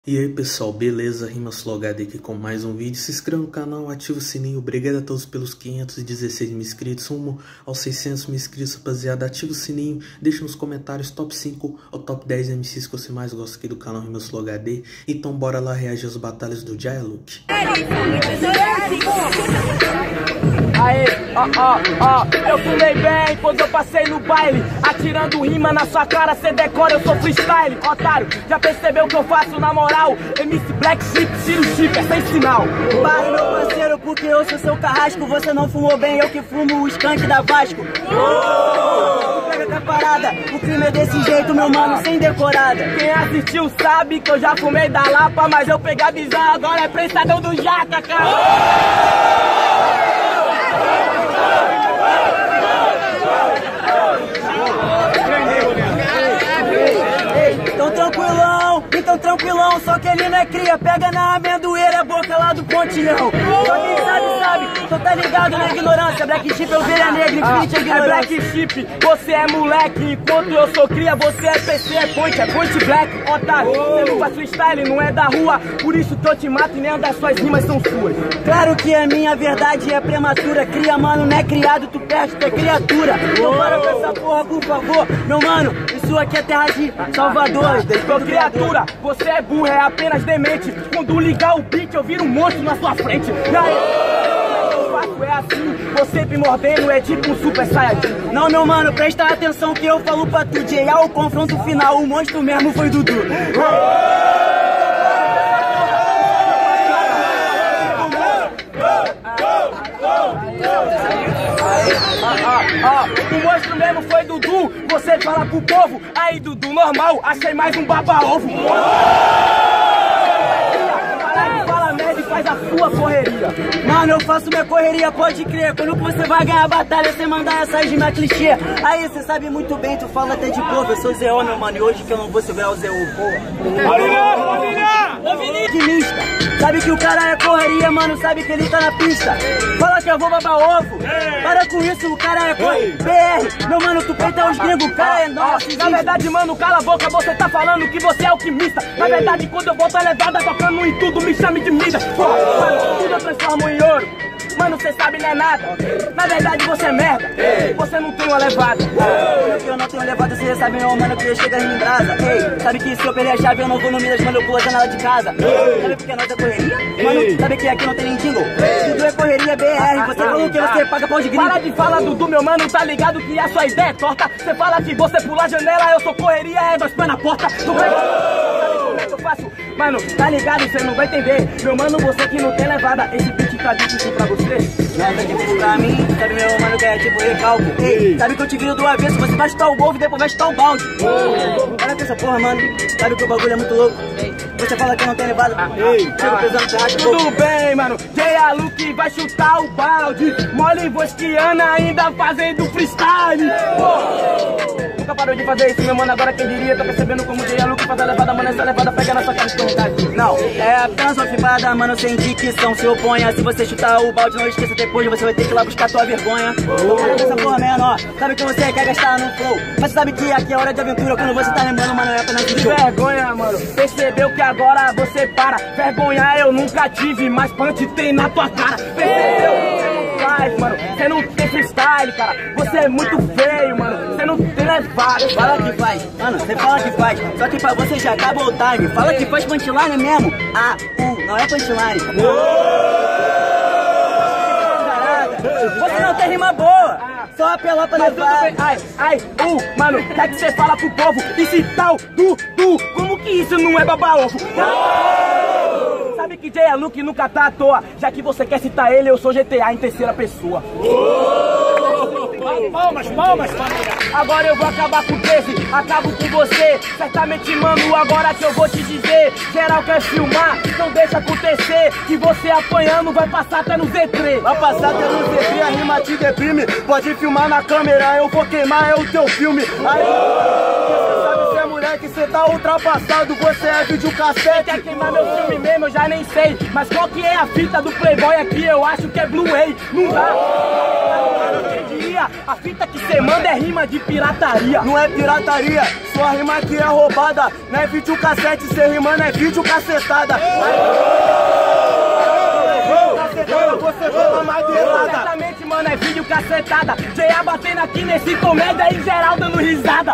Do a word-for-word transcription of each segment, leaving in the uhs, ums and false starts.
E aí pessoal, beleza? RimaSlowHD aqui com mais um vídeo. Se inscreva no canal, ativa o sininho. Obrigado a todos pelos quinhentos e dezesseis mil inscritos, rumo aos seiscentos mil inscritos, rapaziada. Ativa o sininho, deixa nos comentários top cinco ou top dez M Cs que você mais gosta aqui do canal RimaSlowHD. Então bora lá reagir às batalhas do Jayaluk. Aê, ó, ó, ó, eu fumei bem quando eu passei no baile, atirando rima na sua cara, cê decora, eu sou freestyle. Otário, já percebeu o que eu faço na moral? M C Black Chip, tiro chip, é sem sinal. Pare, meu parceiro, porque eu sou seu carrasco. Você não fumou bem, eu que fumo o skunk da Vasco. Oh! Pega com a parada, o crime é desse jeito, meu mano, sem decorada. Quem assistiu sabe que eu já fumei da Lapa, mas eu peguei a visão, agora é prestadão do Jaca, cara. Oh! Então tranquilão, então tranquilão, só que ele não é cria, pega na amendoeira, boca lá do pontilhão. Só quem sabe, sabe, só tá ligado na ignorância, Black Chip é ovelha negra, infinite é ignorância. É Black Chip, você é moleque, enquanto eu sou cria, você é P C, é point, é point black, otário. Você não faz freestyle, não é da rua, por isso que eu te mato e nem das suas rimas são suas. Claro que a minha verdade é prematura, cria mano, não é criado, tu perde, tu é criatura. Então para com essa porra, por favor, meu mano, isso aqui é terra de Salvador. Ô criatura, você é burro, é apenas demente. Quando ligar o beat eu viro um monstro na sua frente. E aí, o fato é assim, você me mordendo é tipo um super saiyajin. Não, meu mano, presta atenção que eu falo pra tu, J A, o confronto final, o monstro mesmo foi Dudu. Ah, ah, o monstro mesmo foi Dudu. Você fala pro povo, aí Dudu, normal, achei mais um baba-ovo. Fala merda e faz a sua correria. Mano, eu faço minha correria, pode crer. Quando você vai ganhar a batalha, você mandar essas rimas clichê. Aí você sabe muito bem, tu fala até de povo. Eu sou Zé O, meu mano, e hoje que eu não vou, você vai ao Zé O, porra. Família, família! Otimista. Sabe que o cara é correria, mano, sabe que ele tá na pista. Fala que eu vou babar ovo. Para com isso, o cara é correria. B R, meu mano, tu peita os gringos, o cara é nosso. Na verdade, mano, cala a boca, você tá falando que você é alquimista. Na verdade, quando eu boto a levada tocando em tudo, me chame de mida. Mano, tudo eu transformo em ouro. Mano, cê sabe não é nada. Na verdade você é merda. Você não tem uma levada. Ei, eu não tenho levada, você sabe, meu mano, que eu chego em brasa. Ei, sabe que se eu perder a chave eu não vou no Minas, mano, eu pulo a janela de casa. Ei, sabe porque nós é correria? Mano, sabe que aqui não tem nem jingle? Dudu é correria B R, você falou que você paga pau de gringo. Para de falar, Dudu, meu mano, tá ligado que a sua ideia é torta. Você fala que você pula a janela, eu sou correria, é dois pés na porta. Tu vai... Sabe como é que eu faço? Mano, tá ligado, você não vai entender. Meu mano, você que não tem levada, esse beat tá difícil pra você. Nada difícil pra mim, sabe meu mano que é tipo recalque. Ei, sabe que eu te viro do avesso, você vai chutar o ovo e depois vai chutar o balde. Olha com essa porra, mano, sabe que o bagulho é muito louco. Você fala que não tem levada, chega pesando churrasco. Tudo bem, mano, Jayaluk vai chutar o balde. Mole Vosquiana ainda fazendo freestyle. Pô, nunca parou de fazer isso, meu mano, agora quem diria? Tá percebendo como Jayaluk faz a levada, mano, essa levada pega na sua cara de vontade. Não, é apenas uma fibada, mano, sem dicção, se oponha. Se você chutar o balde, não esqueça, depois você vai ter que ir lá buscar tua vergonha. Essa porra, mano, ó, sabe que você quer gastar no flow, mas sabe que aqui é hora de aventura, quando você tá lembrando, mano, é apenas um show. Vergonha, mano, percebeu que agora você para. Vergonha eu nunca tive, mas punch tem na tua cara. Percebeu? Você não faz, mano, você não tem freestyle, cara. Você é muito feio, mano, você não tem levado. Fala que faz, mano, você fala que faz, só que pra você já acabou o time. Fala que faz punchline mesmo. Ah, uh, não é punchline. Você não tem rima boa, só apelar pra levar. Ai, ai, uh, mano, quer que você fala pro povo? Esse tal do, do, como que isso não é baba-ovo? Sabe que Jayaluk nunca tá à toa, já que você quer citar ele, eu sou G T A em terceira pessoa. Palmas, palmas, família. Agora eu vou acabar com o treze, acabo com você. Certamente, mano, agora que eu vou te dizer, geral quer filmar, não deixa acontecer. Que você apanhando vai passar até no Z três. Vai passar até no Z três, a rima te deprime. Pode filmar na câmera, eu vou queimar, é o teu filme. Aí, você sabe se é moleque, você tá ultrapassado, você é videocassete. Quer queimar meu filme mesmo, eu já nem sei. Mas qual que é a fita do Playboy aqui? Eu acho que é Blu-ray, não dá. Quem diria? A fita que cê manda é rima de pirataria. Não é pirataria, sua rima aqui é roubada. Não é vídeo cassete, cê rimando é vídeo cacetada. Você toma madeirada. Certamente, mano, é vídeo cacetada. J A batendo aqui nesse comédia e geral dando risada.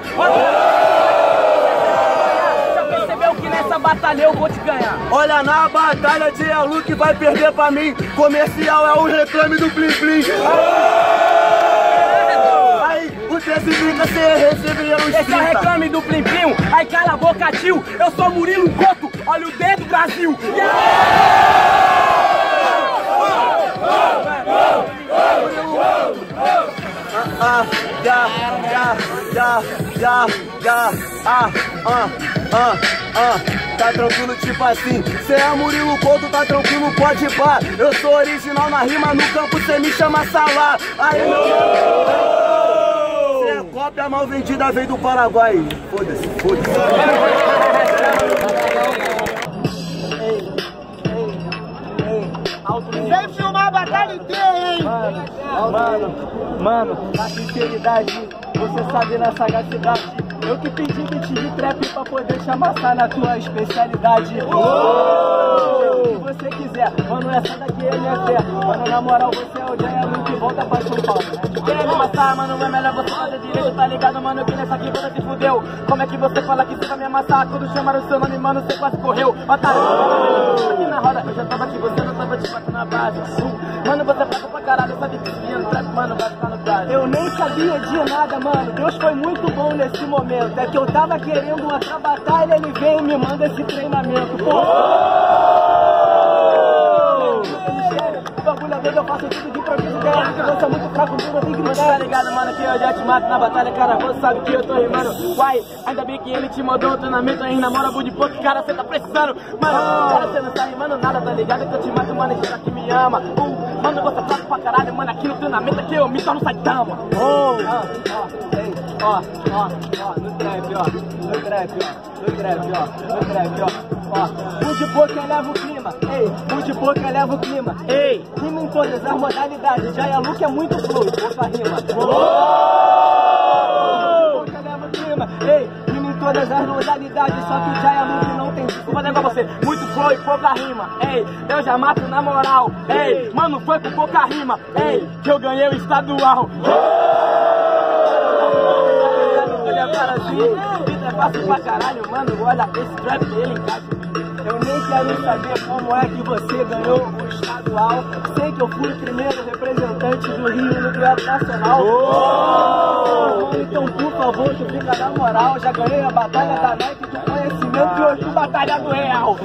Já percebeu que nessa batalha eu vou te ganhar? Olha, na batalha de Alu que vai perder pra mim. Comercial é o reclame do Plim Plim. Aí, o treze brinca, cê receberia uns Esse é o reclame do Plim Plim. Aí cala a boca, tio. Eu sou Murilo Couto. Olha o dedo, Brasil. Ah, já, já, já, já, já, ah, ah, ah, ah, tá tranquilo tipo assim, cê é Murilo Couto, tá tranquilo, pode pá, eu sou original na rima, no campo cê me chama Salá, aí meu cê é cópia mal vendida, veio do Paraguai, foda-se, foda-se. Vem filmar a batalha inteira, hein? Mano, mano, mano, na sinceridade, você sabe na sagacidade. Eu que pedi beat de trap pra poder te amassar na tua especialidade. Oh! Se você quiser, mano, essa daqui é minha fé. Mano, na moral, você é o J A que volta pra São Paulo. Quer me amassar, mano, é melhor você fazer direito, tá ligado, mano, que nessa aqui você se fudeu. Como é que você fala que você vai me amassar? Quando chamaram o seu nome, mano, você quase correu. Otário, aqui na roda, eu já tava aqui, você não tava de fato na base. Mano, você fraco pra caralho, sabe que se trap, mano, vai ficar no prazo. Eu nem sabia de nada, mano, Deus foi muito bom nesse momento. É que eu tava querendo outra batalha, ele vem e me manda esse treinamento. Pô! O bagulho é doido, eu faço tudo de improviso. Ganha que você é muito fraco, tudo eu tenho que mandar. Tá ligado, mano, que eu já te mato na batalha, cara. Você sabe que eu tô rimando. Uai, ainda bem que ele te mandou um treinamento. Aí namora bu de pouco, cara, você tá precisando. Mano, cara, você não tá rimando nada, tá ligado? Que eu te mato, mano, e que me ama. Uh, mano, você é fraco pra caralho, mano. Aqui no treinamento aqui eu me torno Saitama. Oh, ó, ó, ó, no trap, ó, no trap, ó, no trap, ó, no trap, ó. Ó, o de boca eleva o clima, ei, o de boca eleva o clima, ei, rima em todas as modalidades, já é look é muito fluido, pouca rima. Oh! O de boca eleva o clima, ei, rima em todas as modalidades, só que já é look não tem. Vou fazer pra você, muito flow e pouca rima, ei, eu já mato na moral, ei, mano, foi com pouca rima, ei, que eu ganhei o estadual. Olha para assim, vida é fácil pra caralho, mano, olha esse trap ele encaixa. Eu nem quero saber como é que você ganhou o estadual. Sei que eu fui o primeiro representante do Rio no campeonato nacional. Oh! Então, por favor, tu fica na moral. Já ganhei a batalha da Nike do conhecimento e hoje tu batalha do real.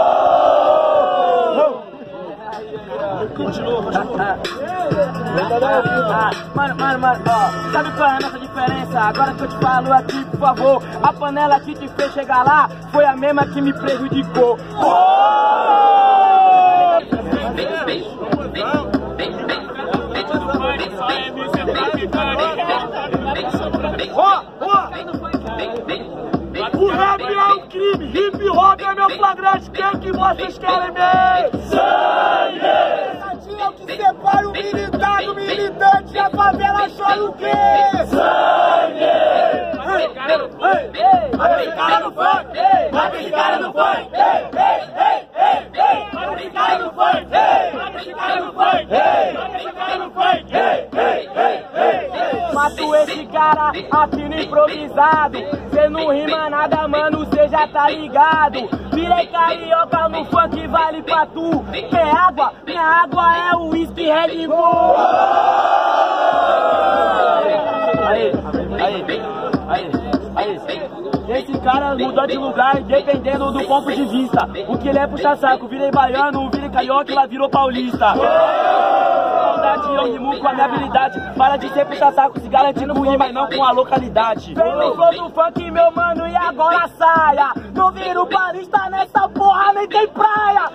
Oh! Continua, continua. Ah, mano, mano, mano, ó, sabe qual é a nossa diferença? Agora que eu te falo aqui, por favor, a panela que te fez chegar lá foi a mesma que me prejudicou. Oh! Ó, ó! O rap é um crime, hip hop é meu flagrante, quem que vocês querem ver? Sangue! É o que separa o militar do militante, a favela chora o quê? Sangue! Ei, ei, ei, mata esse cara no funk! Mata esse cara no funk! Ei, ei, ei, ei, ei, mata esse cara no funk! Ei, mata esse cara no funk! Ei, mata esse cara no funk! Ei, ei, ei, ei, mato esse cara aqui no improvisado. Cê não rima nada, mano, cê já tá ligado. Virei carioca no funk, vale pra tu. Quer água? Minha água é o whisky Red Bull. Aí, aí, aí, aí. Esse cara mudou de lugar dependendo do ponto de vista. O que ele é puxa saco, virei baiano, virei carioca e lá virou paulista. Eu rimo com a minha habilidade. Para de ser puxa saco, se garantindo com rima e não com a localidade. Vem no flow do funk, meu mano, e agora saia. Não viro paulista nessa porra, nem tem praia.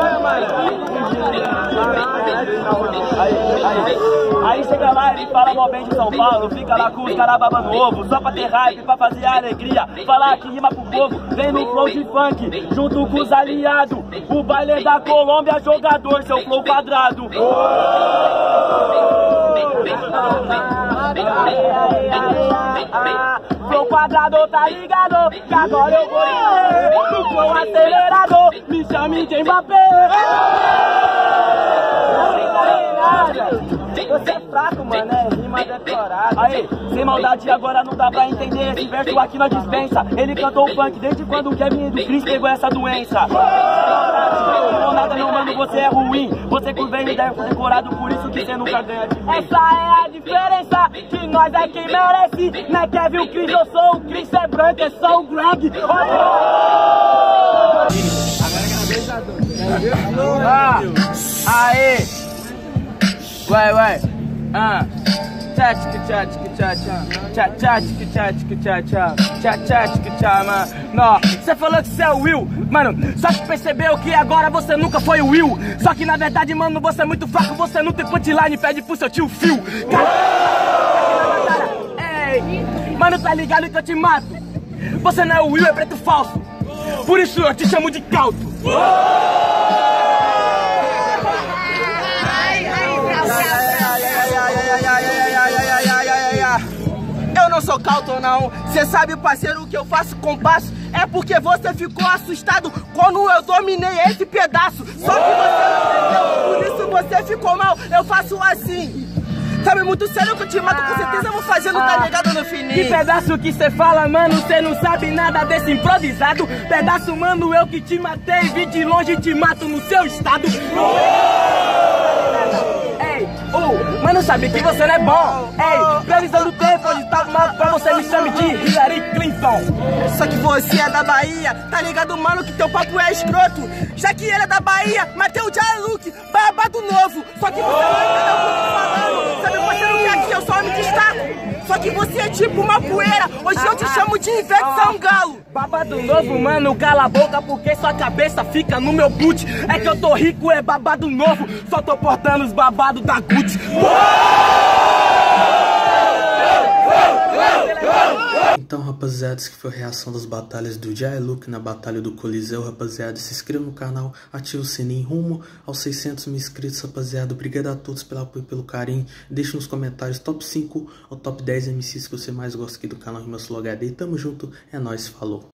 Aí, aí, aí chega lá, ele fala mó vem de São Paulo, fica lá com os caras babando ovo, só pra ter hype, pra fazer alegria, falar que rima pro povo, vem no flow de funk, junto com os aliados, o baile da Colômbia, jogador, seu flow quadrado. Flow quadrado, tá ligado? Que agora eu vou ir no flow acelerador, me chame de Mbappé. Você é fraco, mano, é rima decorada. Aí, sem maldade agora não dá pra entender. Esse verso aqui não dispensa. Ele cantou o funk desde quando o Kevin do Chris pegou essa doença. Não nada não, mano, você é ruim. Você com bem ideia foi decorado, por isso que você nunca ganha de mim. Essa é a diferença, que nós é quem merece. Não é Kevin o Chris, eu sou o Chris, é branco, é só o Greg. Ah, aê! Ué, ué, ah, tchá, tchá, tchá, tchá, tchá, tchá, tchá, tchá, tchá, tchá, tchá, tchá, mano. Não, você falou que você é o Will, mano, só que percebeu que agora você nunca foi o Will. Só que na verdade, mano, você é muito fraco, você não tem punchline, pede pro seu tio Phil. Ei, mano, tá ligado que eu te mato. Você não é o Will, é preto falso. Por isso eu te chamo de Calto. Eu não sou Calton não, cê sabe parceiro o que eu faço com passo. É porque você ficou assustado quando eu dominei esse pedaço. Só que você não entendeu, por isso você ficou mal, eu faço assim. Sabe muito sério que eu te mato, com certeza eu vou fazendo, tá ligado no fininho. Que pedaço que cê fala, mano, cê não sabe nada desse improvisado. Pedaço, mano, eu que te matei, vim de longe e te mato no seu estado. Ei, uh, mano, sabe que você não é bom. Ei, previsão do tempo, onde tá mal pra você me chame de Hillary Clinton. Só que você é da Bahia, tá ligado, mano, que teu papo é escroto. Já que ele é da Bahia, matei o Jaluk, babado novo. Só que você não entendeu o que eu tô falando. Sabe, parceiro, que aqui eu só me destaco. Só que você é tipo uma poeira, hoje eu te chamo de Ivete Sangalo. Babado novo, mano, cala a boca porque sua cabeça fica no meu boot. É que eu tô rico, é babado novo, só tô portando os babados da Gucci. Então, rapaziada, essa que foi a reação das batalhas do Jaluk na batalha do Coliseu, rapaziada. Se inscreva no canal, ative o sininho rumo aos seiscentos mil inscritos, rapaziada. Obrigado a todos pelo apoio e pelo carinho. Deixe nos comentários top cinco ou top dez M Cs que você mais gosta aqui do canal Rimaslow H D. Tamo junto, é nóis, falou.